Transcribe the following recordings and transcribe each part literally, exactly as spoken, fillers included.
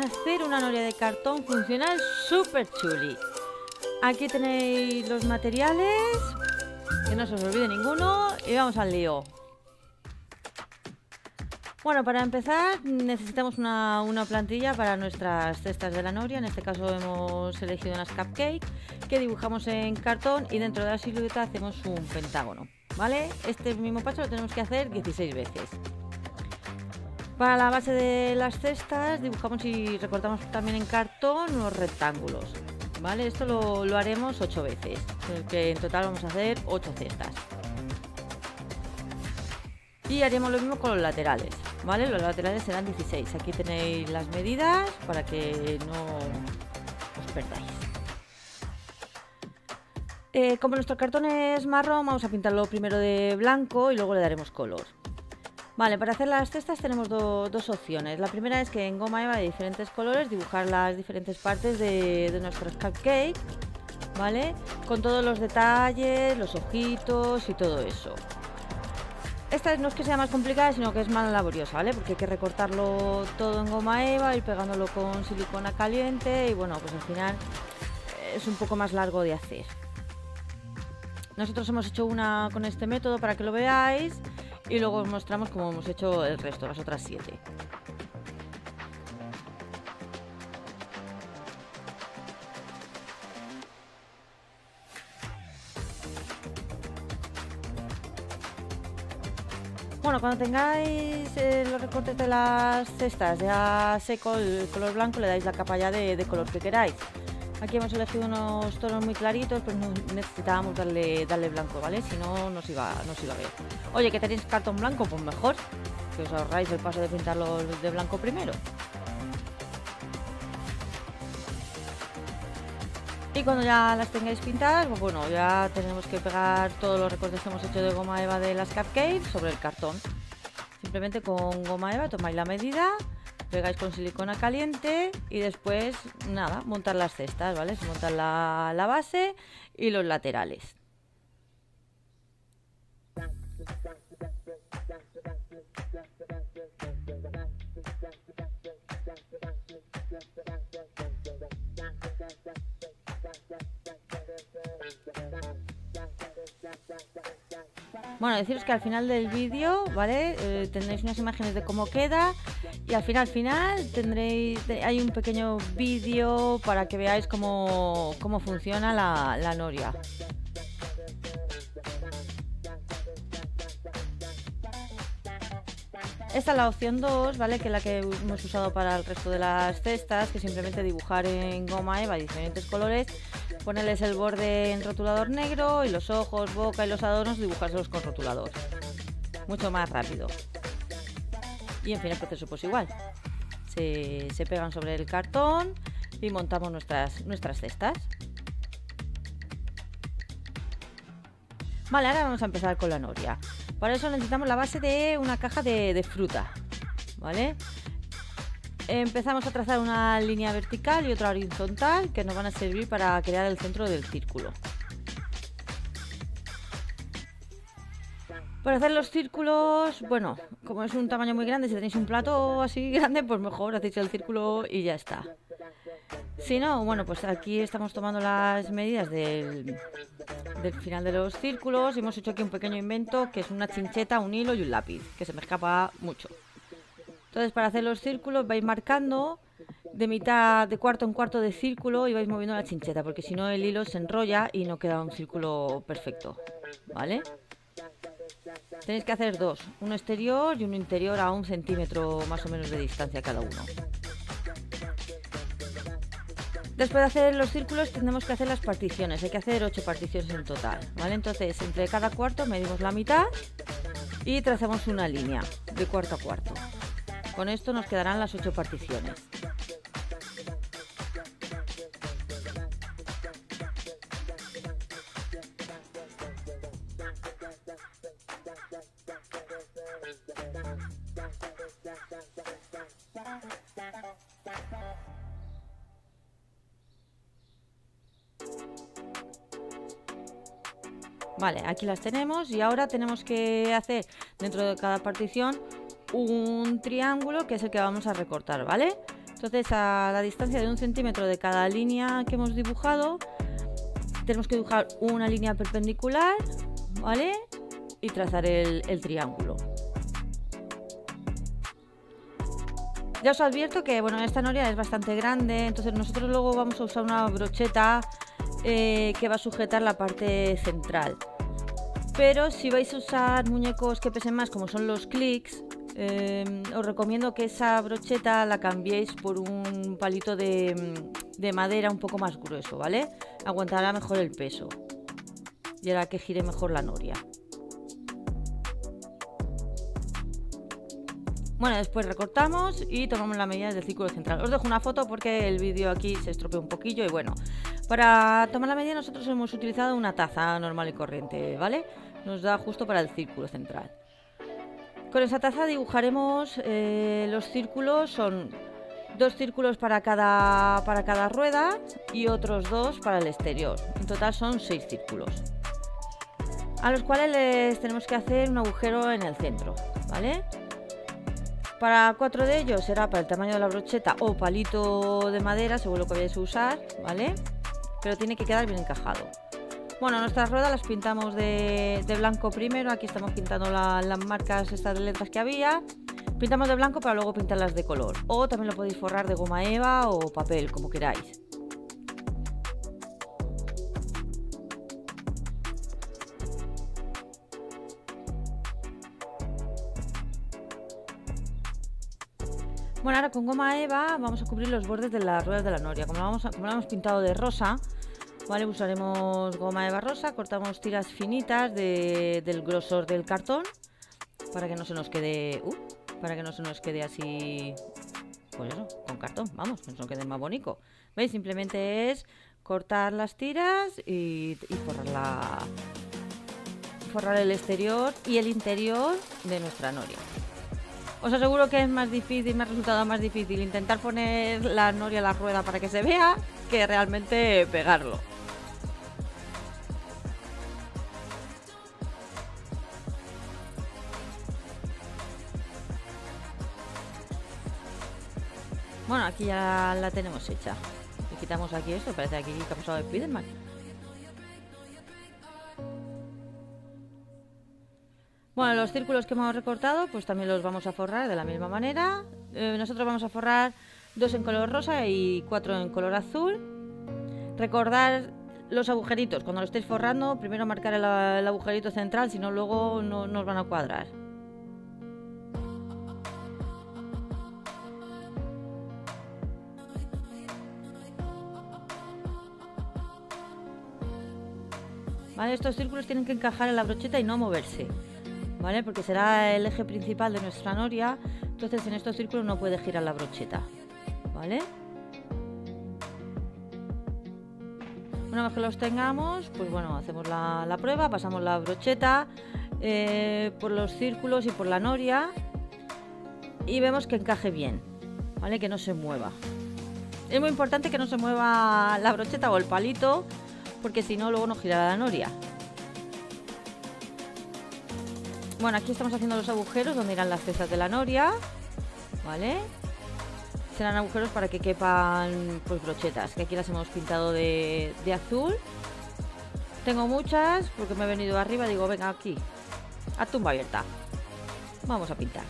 a hacer una noria de cartón funcional súper chuli. Aquí tenéis los materiales, que no se os olvide ninguno, y vamos al lío. Bueno, para empezar necesitamos una, una plantilla para nuestras cestas de la noria. En este caso hemos elegido unas cupcakes que dibujamos en cartón y dentro de la silueta hacemos un pentágono, ¿vale? Este mismo paso lo tenemos que hacer dieciséis veces. Para la base de las cestas dibujamos y recortamos también en cartón unos rectángulos, ¿vale? Esto lo, lo haremos ocho veces, que en total vamos a hacer ocho cestas. Y haremos lo mismo con los laterales, ¿vale? Los laterales serán dieciséis. Aquí tenéis las medidas para que no os perdáis. Eh, como nuestro cartón es marrón, vamos a pintarlo primero de blanco y luego le daremos color. Vale, para hacer las cestas tenemos do, dos opciones. La primera es que en goma eva de diferentes colores dibujar las diferentes partes de, de nuestros cupcakes, ¿vale? Con todos los detalles, los ojitos y todo eso. Esta no es que sea más complicada, sino que es más laboriosa, ¿vale? Porque hay que recortarlo todo en goma eva, ir pegándolo con silicona caliente y bueno, pues al final es un poco más largo de hacer. Nosotros hemos hecho una con este método para que lo veáis y luego os mostramos cómo hemos hecho el resto, las otras siete. Bueno, cuando tengáis eh, los recortes de las cestas ya seco, el color blanco, le dais la capa ya de, de color que queráis. Aquí hemos elegido unos tonos muy claritos, pues necesitábamos darle, darle blanco, ¿vale? Si no, no se iba, no se iba a ver. Oye, ¿que tenéis cartón blanco? Pues mejor, que os ahorráis el paso de pintarlo de blanco primero. Y cuando ya las tengáis pintadas, pues bueno, ya tenemos que pegar todos los recortes que hemos hecho de goma eva de las cupcakes sobre el cartón. Simplemente con goma eva tomáis la medida, pegáis con silicona caliente y después, nada, montar las cestas, ¿vale? Se montan la, la base y los laterales. Bueno, deciros que al final del vídeo, ¿vale? Eh, tendréis unas imágenes de cómo queda y al final, al final tendréis, hay un pequeño vídeo para que veáis cómo, cómo funciona la, la noria. Esta es la opción dos, ¿vale? Que es la que hemos usado para el resto de las cestas, que simplemente dibujar en goma eva diferentes colores, ponerles el borde en rotulador negro y los ojos, boca y los adornos dibujárselos con rotulador. Mucho más rápido. Y en fin, el proceso pues igual. Se, se pegan sobre el cartón y montamos nuestras, nuestras cestas. Vale, ahora vamos a empezar con la noria. Para eso necesitamos la base de una caja de, de fruta, ¿vale? Empezamos a trazar una línea vertical y otra horizontal que nos van a servir para crear el centro del círculo. Para hacer los círculos, bueno, como es un tamaño muy grande, si tenéis un plato así grande, pues mejor hacéis el círculo y ya está. Si no, bueno, pues aquí estamos tomando las medidas del, del final de los círculos y hemos hecho aquí un pequeño invento que es una chincheta, un hilo y un lápiz, que se me escapa mucho. Entonces, para hacer los círculos vais marcando de mitad, de cuarto en cuarto de círculo y vais moviendo la chincheta, porque si no el hilo se enrolla y no queda un círculo perfecto, ¿vale? Tenéis que hacer dos, uno exterior y uno interior a un centímetro más o menos de distancia cada uno. Después de hacer los círculos tenemos que hacer las particiones, hay que hacer ocho particiones en total, ¿vale? Entonces, entre cada cuarto medimos la mitad y trazamos una línea de cuarto a cuarto. Con esto nos quedarán las ocho particiones. Vale, aquí las tenemos y ahora tenemos que hacer dentro de cada partición un triángulo que es el que vamos a recortar, ¿vale? Entonces, a la distancia de un centímetro de cada línea que hemos dibujado, tenemos que dibujar una línea perpendicular, ¿vale? Y trazar el, el triángulo. Ya os advierto que, bueno, esta noria es bastante grande, entonces nosotros luego vamos a usar una brocheta eh, que va a sujetar la parte central. Pero si vais a usar muñecos que pesen más, como son los clics, eh, os recomiendo que esa brocheta la cambiéis por un palito de, de madera un poco más grueso, ¿vale? Aguantará mejor el peso y hará que gire mejor la noria. Bueno, después recortamos y tomamos las medidas del círculo central. Os dejo una foto porque el vídeo aquí se estropeó un poquillo y bueno, para tomar la medida nosotros hemos utilizado una taza normal y corriente, ¿vale? Nos da justo para el círculo central. Con esa taza dibujaremos eh, los círculos, son dos círculos para cada, para cada rueda y otros dos para el exterior. En total son seis círculos, a los cuales les tenemos que hacer un agujero en el centro, ¿vale? Para cuatro de ellos será para el tamaño de la brocheta o palito de madera, según lo que vayáis a usar, ¿vale? Pero tiene que quedar bien encajado. Bueno, nuestras ruedas las pintamos de, de blanco primero. Aquí estamos pintando la, las marcas estas de letras que había. Pintamos de blanco para luego pintarlas de color. O también lo podéis forrar de goma eva o papel, como queráis. Bueno, ahora con goma eva vamos a cubrir los bordes de las ruedas de la noria. Como lo, vamos a, como lo hemos pintado de rosa, ¿vale? Usaremos goma eva rosa, cortamos tiras finitas de, del grosor del cartón para que no se nos quede, uh, para que no se nos quede así, pues eso, con cartón, vamos, que no quede más bonito. ¿Veis? Simplemente es cortar las tiras y, y forrar la, forrar el exterior y el interior de nuestra noria. Os aseguro que es más difícil, me ha resultado más difícil intentar poner la noria a la rueda para que se vea que realmente pegarlo. Bueno, aquí ya la tenemos hecha. Le quitamos aquí esto, parece aquí que ha pasado de Spiderman. Bueno, los círculos que hemos recortado pues también los vamos a forrar de la misma manera. Eh, nosotros vamos a forrar dos en color rosa y cuatro en color azul. Recordad los agujeritos, cuando lo estéis forrando, primero marcar el, el agujerito central, si no luego no nos van a cuadrar. Vale, estos círculos tienen que encajar en la brocheta y no moverse, ¿vale? Porque será el eje principal de nuestra noria, entonces en estos círculos no puede girar la brocheta, ¿vale? Una vez que los tengamos, pues bueno, hacemos la, la prueba, pasamos la brocheta eh, por los círculos y por la noria y vemos que encaje bien, ¿vale? Que no se mueva. Es muy importante que no se mueva la brocheta o el palito, porque si no luego no girará la noria. Bueno, aquí estamos haciendo los agujeros donde irán las cestas de la noria, ¿vale? Serán agujeros para que quepan pues brochetas, que aquí las hemos pintado de, de azul. Tengo muchas porque me he venido arriba y digo, venga aquí, a tumba abierta, vamos a pintar.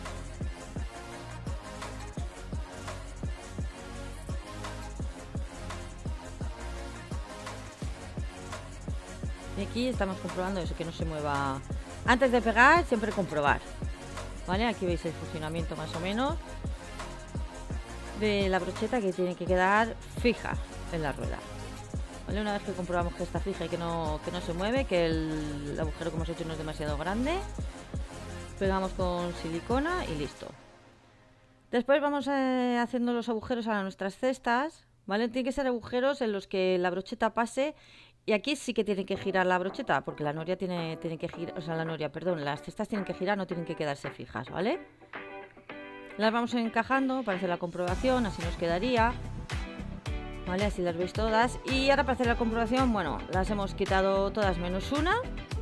Y aquí estamos comprobando eso, que no se mueva. Antes de pegar, siempre comprobar, ¿vale? Aquí veis el funcionamiento más o menos de la brocheta, que tiene que quedar fija en la rueda, ¿vale? Una vez que comprobamos que está fija y que no, que no se mueve, que el, el agujero que hemos hecho no es demasiado grande, pegamos con silicona y listo. Después vamos eh, haciendo los agujeros a nuestras cestas, ¿vale? Tienen que ser agujeros en los que la brocheta pase. Y aquí sí que tiene que girar la brocheta, porque la noria tiene, tiene que girar, o sea, la noria, perdón, las cestas tienen que girar, no tienen que quedarse fijas, ¿vale? Las vamos encajando para hacer la comprobación, así nos quedaría, ¿vale? Así las veis todas. Y ahora para hacer la comprobación, bueno, las hemos quitado todas menos una.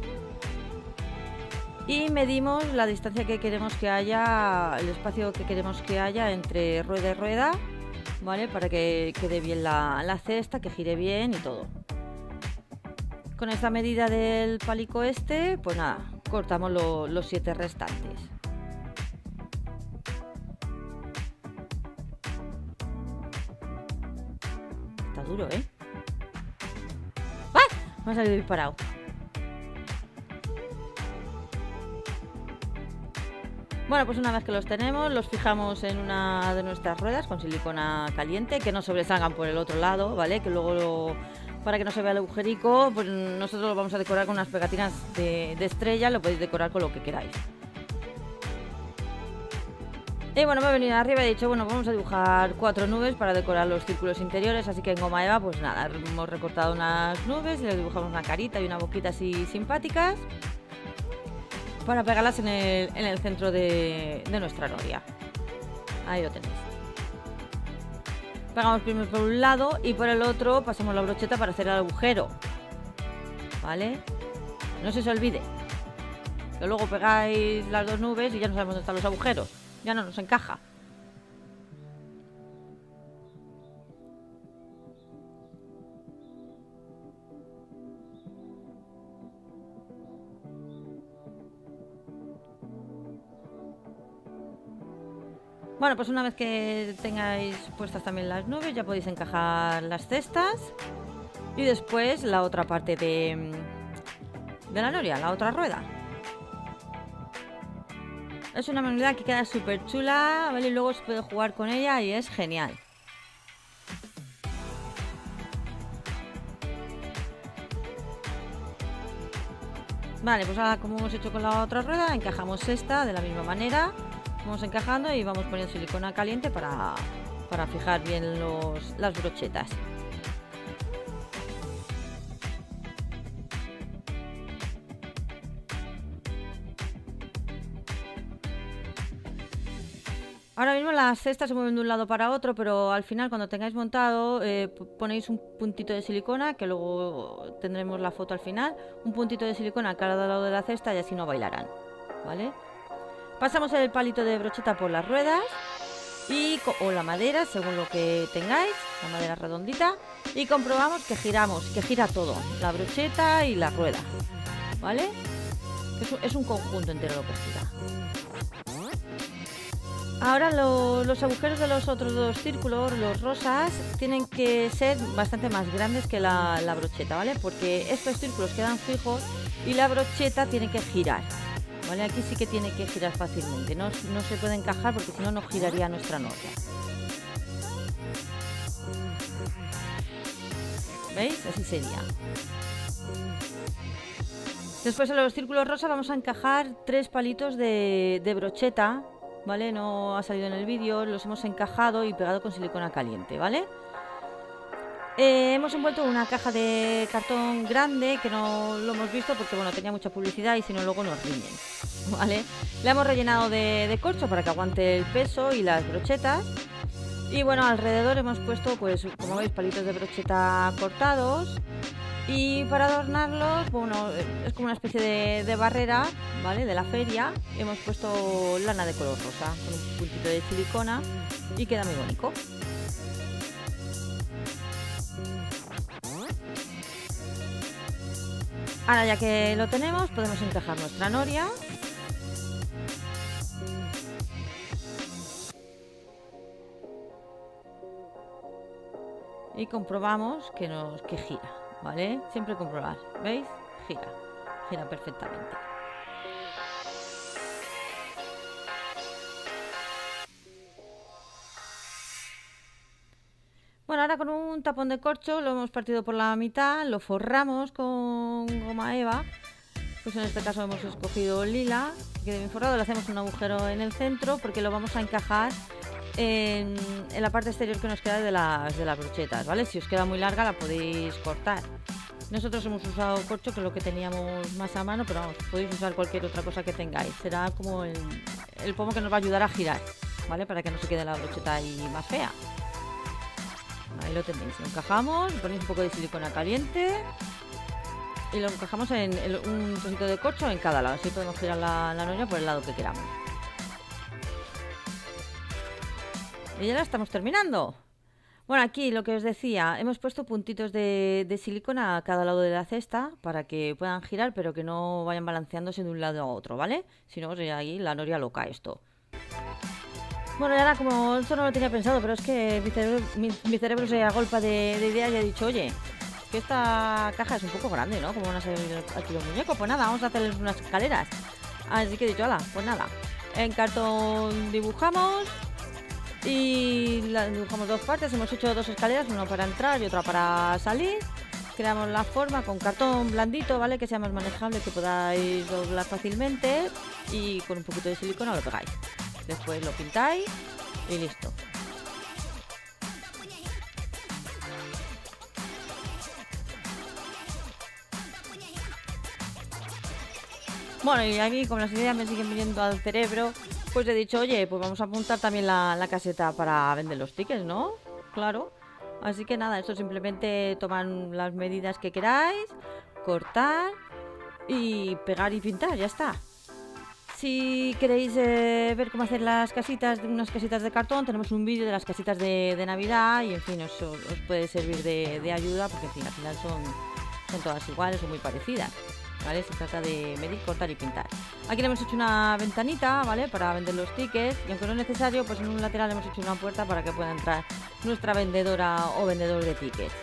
Y medimos la distancia que queremos que haya, el espacio que queremos que haya entre rueda y rueda, ¿vale? Para que quede bien la, la cesta, que gire bien y todo. Con esta medida del palico este, pues nada, cortamos lo, los siete restantes. Está duro, ¿eh? ¡Ah! Me ha salido disparado. Bueno, pues una vez que los tenemos, los fijamos en una de nuestras ruedas con silicona caliente, que no sobresalgan por el otro lado, ¿vale? Que luego, lo, para que no se vea el agujerico, pues nosotros lo vamos a decorar con unas pegatinas de, de estrella, lo podéis decorar con lo que queráis. Y bueno, me he venido arriba y he dicho, bueno, vamos a dibujar cuatro nubes para decorar los círculos interiores, así que en goma eva, pues nada, hemos recortado unas nubes y le dibujamos una carita y una boquita así simpáticas, para pegarlas en el, en el centro de, de nuestra noria. Ahí lo tenéis. Pegamos primero por un lado y por el otro pasamos la brocheta para hacer el agujero, ¿vale? No se os olvide que luego pegáis las dos nubes y ya no sabemos dónde están los agujeros, ya no nos encaja. Bueno, pues una vez que tengáis puestas también las nubes, ya podéis encajar las cestas. Y después la otra parte de, de la noria, la otra rueda. Es una manualidad que queda súper chula, ¿vale? Y luego se puede jugar con ella y es genial. Vale, pues ahora como hemos hecho con la otra rueda, encajamos esta de la misma manera. Vamos encajando y vamos poniendo silicona caliente para, para fijar bien los, las brochetas. Ahora mismo las cestas se mueven de un lado para otro, pero al final cuando tengáis montado eh, ponéis un puntito de silicona, que luego tendremos la foto al final, un puntito de silicona a cada lado de la cesta y así no bailarán, ¿vale? Pasamos el palito de brocheta por las ruedas y, o la madera, según lo que tengáis, la madera redondita, y comprobamos que giramos, que gira todo, la brocheta y la rueda, ¿vale? Es un, es un conjunto entero lo que gira. Ahora lo, los agujeros de los otros dos círculos, los rosas, tienen que ser bastante más grandes que la, la brocheta, ¿vale? Porque estos círculos quedan fijos y la brocheta tiene que girar. ¿Vale? Aquí sí que tiene que girar fácilmente, no, no se puede encajar porque si no, no giraría nuestra noria. ¿Veis? Así sería. Después en los círculos rosas vamos a encajar tres palitos de, de brocheta, ¿vale? No ha salido en el vídeo, los hemos encajado y pegado con silicona caliente, ¿vale? Eh, hemos envuelto una caja de cartón grande que no lo hemos visto porque bueno, tenía mucha publicidad y si no luego nos riñen, ¿vale? La hemos rellenado de, de corcho para que aguante el peso y las brochetas. Y bueno, alrededor hemos puesto, pues como veis, palitos de brocheta cortados. Y para adornarlos, bueno, es como una especie de, de barrera, ¿vale? De la feria. Hemos puesto lana de color rosa con un puntito de silicona y queda muy bonito. Ahora ya que lo tenemos, podemos encajar nuestra noria. Y comprobamos que nos que gira, ¿vale? Siempre comprobar, ¿veis? Gira, gira perfectamente. Bueno, ahora con un tapón de corcho lo hemos partido por la mitad, lo forramos con goma eva. Pues en este caso hemos escogido lila, que quede bien forrado. Le hacemos un agujero en el centro porque lo vamos a encajar en, en la parte exterior que nos queda de las, de las brochetas, ¿vale? Si os queda muy larga la podéis cortar. Nosotros hemos usado corcho, que es lo que teníamos más a mano, pero vamos, podéis usar cualquier otra cosa que tengáis. Será como el, el pomo que nos va a ayudar a girar, ¿vale? Para que no se quede la brocheta ahí más fea. Ahí lo tenéis, lo encajamos, ponéis un poco de silicona caliente y lo encajamos en, en un trocito de corcho en cada lado, así podemos girar la, la noria por el lado que queramos. Y ya la estamos terminando. Bueno, aquí lo que os decía, hemos puesto puntitos de, de silicona a cada lado de la cesta para que puedan girar, pero que no vayan balanceándose de un lado a otro, ¿vale? Si no, sería ahí la noria loca esto. Bueno, y ahora como esto no lo tenía pensado, pero es que mi cerebro, mi, mi cerebro se agolpa de, de ideas y ha dicho, oye, que esta caja es un poco grande, ¿no? ¿Cómo van a ser aquí los muñecos? Pues nada, vamos a hacerles unas escaleras. Así que he dicho, ala, pues nada. En cartón dibujamos y la, dibujamos dos partes. Hemos hecho dos escaleras, una para entrar y otra para salir. Creamos la forma con cartón blandito, ¿vale? Que sea más manejable, que podáis doblar fácilmente. Y con un poquito de silicona lo pegáis. Después lo pintáis y listo. Bueno, y a mí, como las ideas me siguen viniendo al cerebro, pues he dicho, oye, pues vamos a apuntar también la, la caseta para vender los tickets, ¿no? Claro. Así que nada, esto simplemente toman las medidas que queráis, cortar y pegar y pintar, ya está. Si queréis eh, ver cómo hacer las casitas, unas casitas de cartón, tenemos un vídeo de las casitas de, de Navidad y en fin, os, os puede servir de, de ayuda porque en fin, al final son, son todas iguales o muy parecidas, ¿vale? Se trata de medir, cortar y pintar. Aquí le hemos hecho una ventanita, ¿vale? Para vender los tickets y aunque no es necesario, pues en un lateral hemos hecho una puerta para que pueda entrar nuestra vendedora o vendedor de tickets.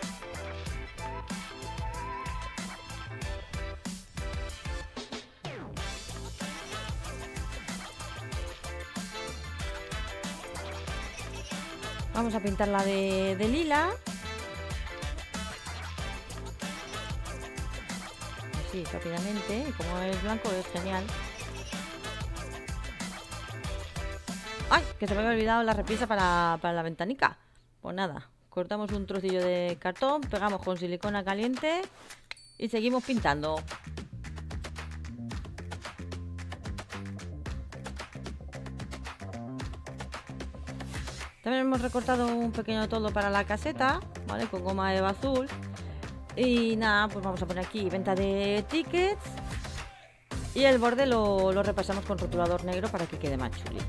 Vamos a pintarla de, de lila. Así, rápidamente. Y como es blanco es genial. ¡Ay! Que se me había olvidado la repisa para, para la ventanica. Pues nada, cortamos un trocillo de cartón, pegamos con silicona caliente y seguimos pintando. También hemos recortado un pequeño toldo para la caseta, ¿vale? Con goma eva azul. Y nada, pues vamos a poner aquí venta de tickets. Y el borde lo, lo repasamos con rotulador negro para que quede más chuli.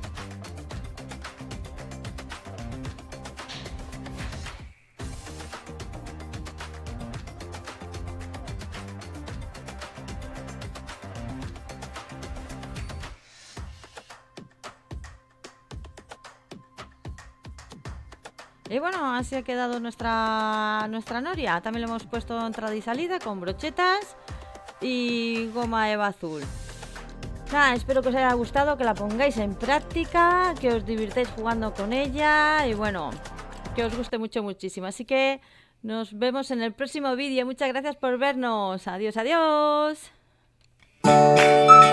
Y bueno, así ha quedado nuestra, nuestra noria. También le hemos puesto entrada y salida con brochetas y goma eva azul. Nada, espero que os haya gustado, que la pongáis en práctica, que os divirtáis jugando con ella y bueno, que os guste mucho, muchísimo. Así que nos vemos en el próximo vídeo. Muchas gracias por vernos. Adiós, adiós.